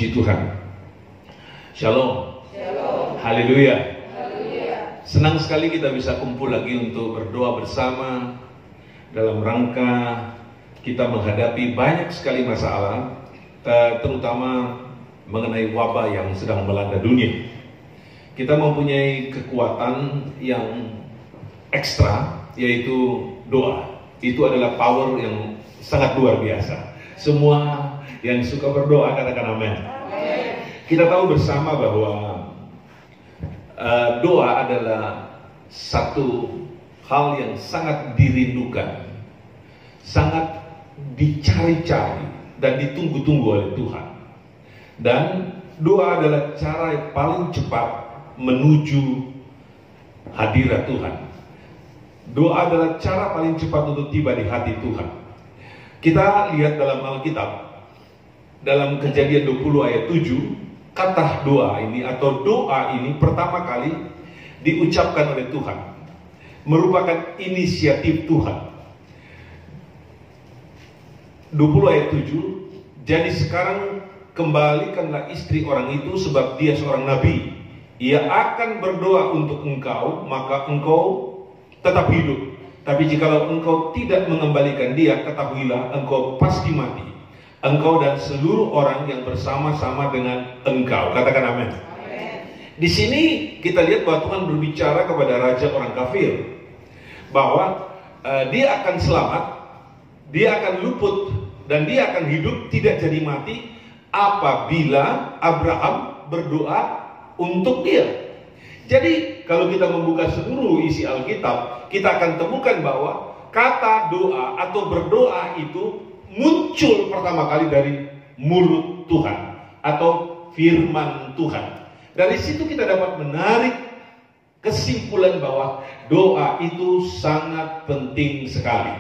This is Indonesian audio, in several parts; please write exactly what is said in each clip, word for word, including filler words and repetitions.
Puji Tuhan. Shalom. Shalom. Haleluya. Haleluya. Senang sekali kita bisa kumpul lagi untuk berdoa bersama dalam rangka kita menghadapi banyak sekali masalah, terutama mengenai wabah yang sedang melanda dunia. Kita mempunyai kekuatan yang ekstra, yaitu doa. Itu adalah power yang sangat luar biasa. Semua yang suka berdoa katakan amin. Kita tahu bersama bahwa uh, doa adalah satu hal yang sangat dirindukan, sangat dicari-cari dan ditunggu-tunggu oleh Tuhan. Dan doa adalah cara yang paling cepat menuju hadirat Tuhan. Doa adalah cara paling cepat untuk tiba di hati Tuhan. Kita lihat dalam Alkitab, dalam Kejadian dua puluh ayat tujuh, kata doa ini atau doa ini pertama kali diucapkan oleh Tuhan, merupakan inisiatif Tuhan. dua puluh ayat tujuh, jadi sekarang kembalikanlah istri orang itu sebab dia seorang nabi. Ia akan berdoa untuk engkau, maka engkau tetap hidup. Tapi jikalau engkau tidak mengembalikan dia, ketahuilah engkau pasti mati, engkau dan seluruh orang yang bersama-sama dengan engkau. Katakan amin. Di sini kita lihat bahwa Tuhan berbicara kepada raja orang kafir bahwa uh, dia akan selamat, dia akan luput, dan dia akan hidup tidak jadi mati apabila Abraham berdoa untuk dia. Jadi kalau kita membuka seluruh isi Alkitab, kita akan temukan bahwa kata doa atau berdoa itu muncul pertama kali dari mulut Tuhan atau firman Tuhan. Dari situ kita dapat menarik kesimpulan bahwa doa itu sangat penting sekali.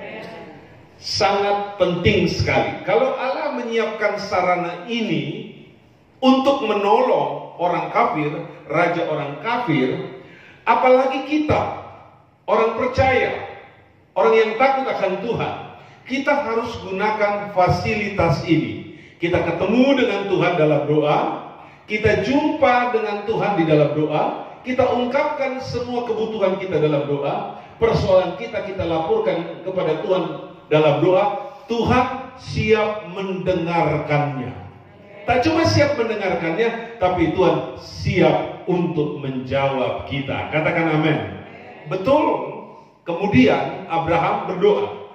Sangat penting sekali. Kalau Allah menyiapkan sarana ini untuk menolong orang kafir, raja orang kafir, apalagi kita, orang percaya, orang yang takut akan Tuhan, kita harus gunakan fasilitas ini. Kita ketemu dengan Tuhan dalam doa, kita jumpa dengan Tuhan di dalam doa, kita ungkapkan semua kebutuhan kita dalam doa, persoalan kita kita laporkan kepada Tuhan dalam doa. Tuhan siap mendengarkannya. Tak cuma siap mendengarkannya, tapi Tuhan siap untuk menjawab kita. Katakan amin. Betul. Kemudian Abraham berdoa,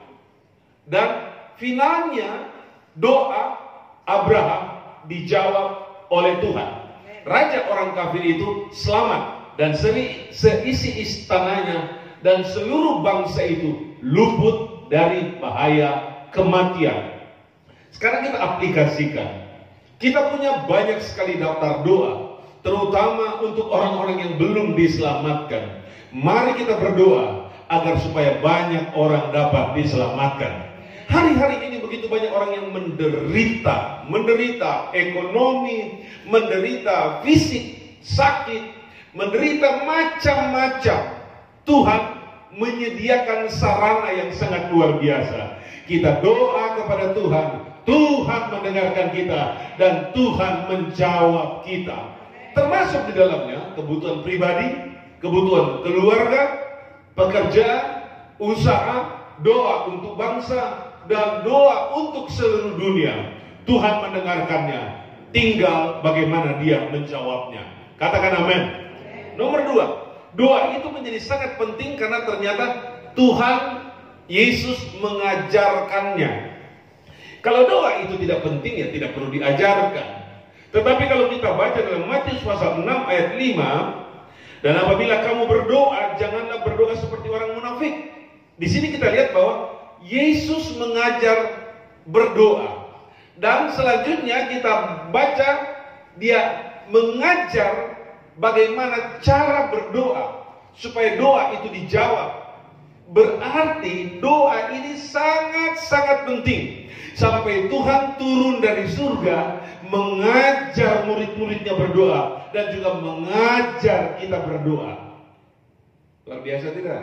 dan finalnya doa Abraham dijawab oleh Tuhan. Raja orang kafir itu selamat, dan seisi istananya dan seluruh bangsa itu luput dari bahaya kematian. Sekarang kita aplikasikan. Kita punya banyak sekali daftar doa, terutama untuk orang-orang yang belum diselamatkan. Mari kita berdoa agar supaya banyak orang dapat diselamatkan. Hari-hari ini begitu banyak orang yang menderita, menderita ekonomi, menderita fisik, sakit, menderita macam-macam. Tuhan menyediakan sarana yang sangat luar biasa. Kita doa kepada Tuhan, Tuhan mendengarkan kita, dan Tuhan menjawab kita. Termasuk di dalamnya kebutuhan pribadi, kebutuhan keluarga, pekerjaan, usaha, doa untuk bangsa, dan doa untuk seluruh dunia. Tuhan mendengarkannya, tinggal bagaimana dia menjawabnya. Katakan amin. Nomor dua, doa itu menjadi sangat penting karena ternyata Tuhan Yesus mengajarkannya. Kalau doa itu tidak penting, ya tidak perlu diajarkan. Tetapi kalau kita baca dalam Matius pasal enam ayat lima, dan apabila kamu berdoa, janganlah berdoa seperti orang munafik. Di sini kita lihat bahwa Yesus mengajar berdoa. Dan selanjutnya kita baca dia mengajar bagaimana cara berdoa supaya doa itu dijawab. Berarti doa ini sangat-sangat penting. Sampai Tuhan turun dari surga mengajar murid-muridnya berdoa dan juga mengajar kita berdoa. Luar biasa tidak?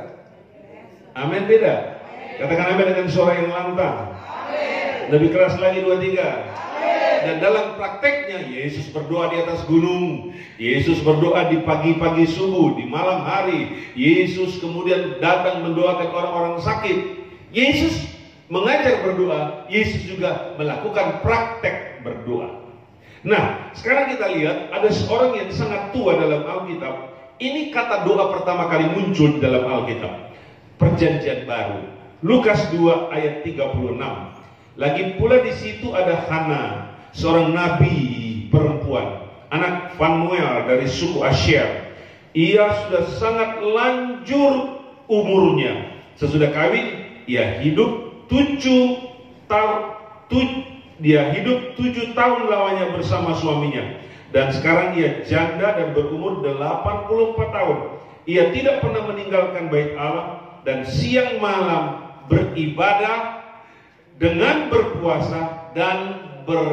Amin tidak? Katakan amin dengan suara yang lantang. Amin. Lebih keras lagi, dua tiga. Amin. Dan dalam prakteknya Yesus berdoa di atas gunung, Yesus berdoa di pagi-pagi subuh, di malam hari. Yesus kemudian datang mendoakan orang-orang sakit. Yesus mengajar berdoa, Yesus juga melakukan praktek berdoa. Nah, sekarang kita lihat ada seorang yang sangat tua dalam Alkitab. Ini kata doa pertama kali muncul dalam Alkitab, Perjanjian Baru, Lukas dua ayat tiga puluh enam. Lagi pula di situ ada Hana, seorang nabi perempuan, anak Fanuel dari suku Asher. Ia sudah sangat lanjur umurnya. Sesudah kawin, ia hidup tujuh tahun. Tu, dia hidup tujuh tahun lamanya bersama suaminya. Dan sekarang ia janda dan berumur delapan puluh empat tahun. Ia tidak pernah meninggalkan bait Allah dan siang malam beribadah dengan berpuasa dan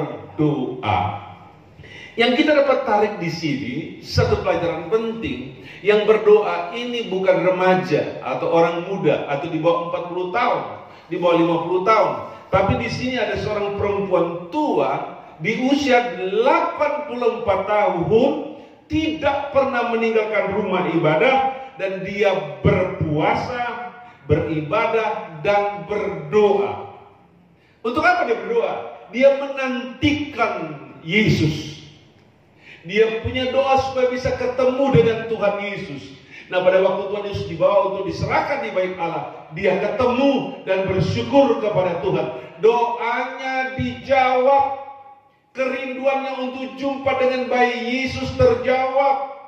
berdoa. Yang kita dapat tarik di sini satu pelajaran penting, yang berdoa ini bukan remaja atau orang muda atau di bawah empat puluh tahun, di bawah lima puluh tahun, tapi di sini ada seorang perempuan tua di usia delapan puluh empat tahun, tidak pernah meninggalkan rumah ibadah, dan dia berpuasa, beribadah dan berdoa. Untuk apa dia berdoa? Dia menantikan Yesus. Dia punya doa supaya bisa ketemu dengan Tuhan Yesus. Nah, pada waktu Tuhan Yesus dibawa untuk diserahkan di bait Allah, dia ketemu dan bersyukur kepada Tuhan. Doanya dijawab, kerinduannya untuk jumpa dengan bayi Yesus terjawab.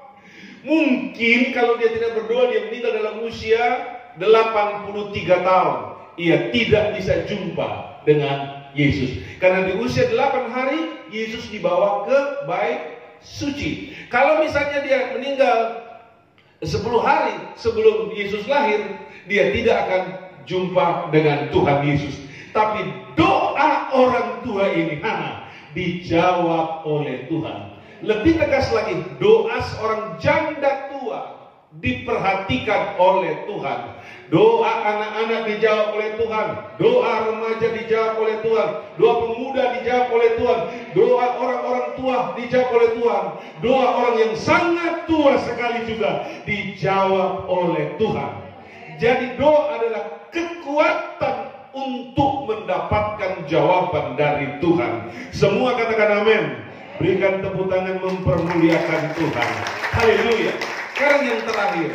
Mungkin kalau dia tidak berdoa, dia meninggal dalam usia delapan puluh tiga tahun. Ia tidak bisa jumpa dengan Yesus. Karena di usia delapan hari, Yesus dibawa ke bait suci. Kalau misalnya dia meninggal sepuluh hari sebelum Yesus lahir, dia tidak akan jumpa dengan Tuhan Yesus. Tapi doa orang tua ini, Hana, dijawab oleh Tuhan. Lebih tegas lagi, doa seorang janda tua diperhatikan oleh Tuhan. Doa anak-anak dijawab oleh Tuhan. Doa remaja dijawab oleh Tuhan. Doa pemuda dijawab oleh Tuhan. Doa orang-orang tua dijawab oleh Tuhan. Doa orang yang sangat tua sekali juga dijawab oleh Tuhan. Jadi doa adalah kekuatan untuk mendapatkan jawaban dari Tuhan. Semua katakan amin. Berikan tepuk tangan mempermuliakan Tuhan. Haleluya. Sekarang yang terakhir,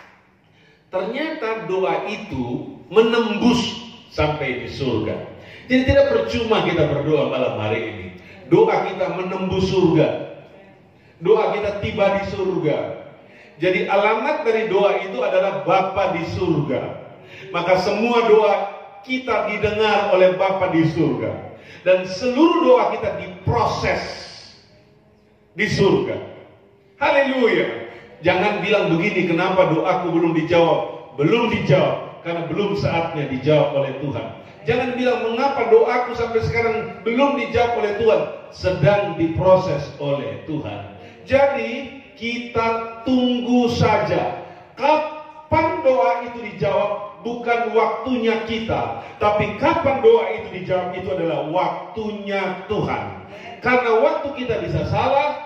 ternyata doa itu menembus sampai di surga. Jadi tidak percuma kita berdoa malam hari ini. Doa kita menembus surga. Doa kita tiba di surga. Jadi alamat dari doa itu adalah Bapa di surga. Maka semua doa kita didengar oleh Bapa di surga. Dan seluruh doa kita diproses di surga. Haleluya. Jangan bilang begini, kenapa doaku belum dijawab? Belum dijawab karena belum saatnya dijawab oleh Tuhan. Jangan bilang, mengapa doaku sampai sekarang belum dijawab oleh Tuhan? Sedang diproses oleh Tuhan. Jadi kita tunggu saja. Kapan doa itu dijawab bukan waktunya kita, tapi kapan doa itu dijawab itu adalah waktunya Tuhan. Karena waktu kita bisa salah,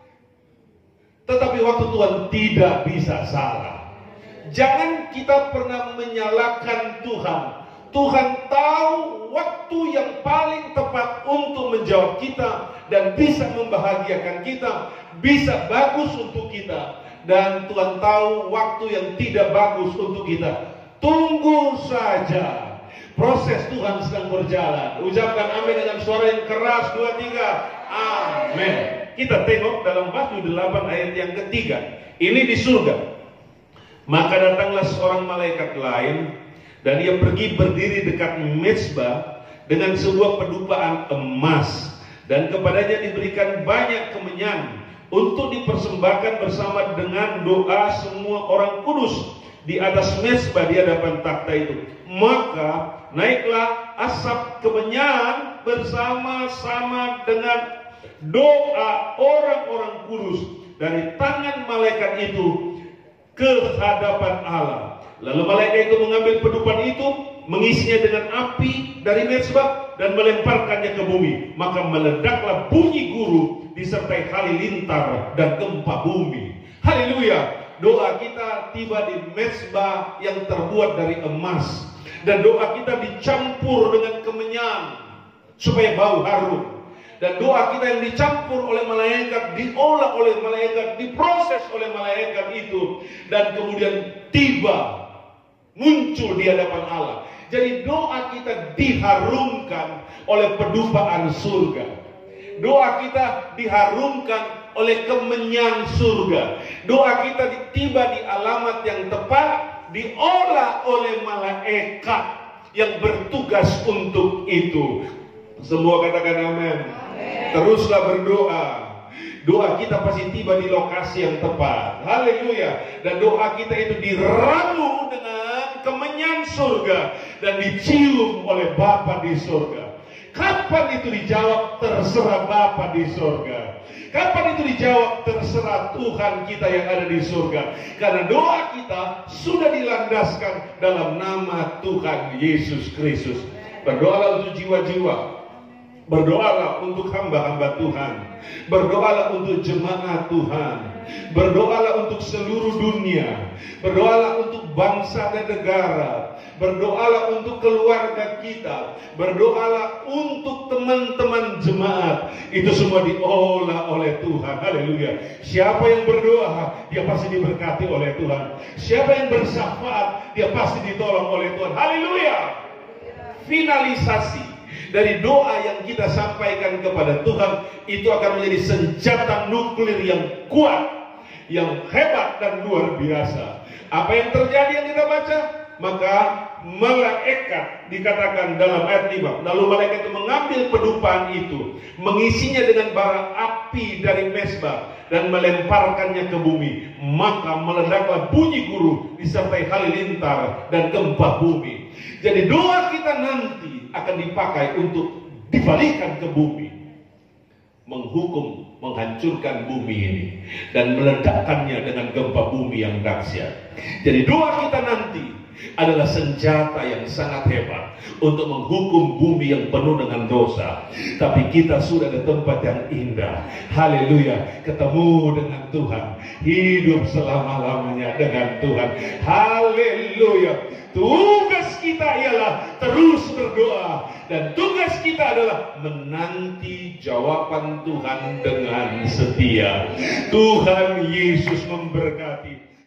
tetapi waktu Tuhan tidak bisa salah. Jangan kita pernah menyalahkan Tuhan. Tuhan tahu waktu yang paling tepat untuk menjawab kita dan bisa membahagiakan kita, bisa bagus untuk kita. Dan Tuhan tahu waktu yang tidak bagus untuk kita. Tunggu saja. Proses Tuhan sedang berjalan. Ucapkan amin dengan suara yang keras. Dua, tiga. Amin. Kita tengok dalam Wahyu delapan ayat yang ketiga. Ini di surga. Maka datanglah seorang malaikat lain, dan ia pergi berdiri dekat mezbah dengan sebuah pedupaan emas, dan kepadanya diberikan banyak kemenyan untuk dipersembahkan bersama dengan doa semua orang kudus di atas mezbah di hadapan takhta itu. Maka naiklah asap kemenyan bersama-sama dengan doa orang-orang kudus dari tangan malaikat itu ke hadapan Allah. Lalu malaikat itu mengambil pedupaan itu, mengisinya dengan api dari mezbah dan melemparkannya ke bumi. Maka meledaklah bunyi guru disertai halilintar dan gempa bumi. Haleluya. Doa kita tiba di mezbah yang terbuat dari emas, dan doa kita dicampur dengan kemenyan supaya bau harum. Dan doa kita yang dicampur oleh malaikat, diolah oleh malaikat, diproses oleh malaikat itu, dan kemudian tiba muncul di hadapan Allah. Jadi doa kita diharumkan oleh pedupaan surga. Doa kita diharumkan oleh kemenyan surga. Doa kita tiba di alamat yang tepat, diolah oleh malaikat yang bertugas untuk itu. Semua katakan amin. Teruslah berdoa. Doa kita pasti tiba di lokasi yang tepat. Haleluya. Dan doa kita itu diramu dengan kemenyan surga dan dicium oleh Bapa di surga. Kapan itu dijawab? Terserah Bapa di surga. Kapan itu dijawab? Terserah Tuhan kita yang ada di surga. Karena doa kita sudah dilandaskan dalam nama Tuhan Yesus Kristus. Berdoalah untuk jiwa-jiwa. Berdoalah untuk hamba-hamba Tuhan. Berdoalah untuk jemaat Tuhan. Berdoalah untuk seluruh dunia. Berdoalah untuk bangsa dan negara. Berdoalah untuk keluarga kita. Berdoalah untuk teman-teman jemaat. Itu semua diolah oleh Tuhan. Haleluya. Siapa yang berdoa, dia pasti diberkati oleh Tuhan. Siapa yang bersyafaat, dia pasti ditolong oleh Tuhan. Haleluya. Finalisasi dari doa yang kita sampaikan kepada Tuhan itu akan menjadi senjata nuklir yang kuat, yang hebat dan luar biasa. Apa yang terjadi yang kita baca? Maka malaikat dikatakan dalam ayat lima, lalu malaikat itu mengambil pedupaan itu, mengisinya dengan bara api dari mezbah dan melemparkannya ke bumi. Maka meledaklah bunyi guru disertai halilintar dan gempa bumi. Jadi doa kita nanti akan dipakai untuk dibalikan ke bumi, menghukum, menghancurkan bumi ini dan meledakkannya dengan gempa bumi yang dahsyat. Jadi doa kita nanti adalah senjata yang sangat hebat untuk menghukum bumi yang penuh dengan dosa. Tapi kita sudah di tempat yang indah. Haleluya. Ketemu dengan Tuhan, hidup selama-lamanya dengan Tuhan. Haleluya. Tugas kita ialah terus berdoa, dan tugas kita adalah menanti jawaban Tuhan dengan setia. Tuhan Yesus memberkati.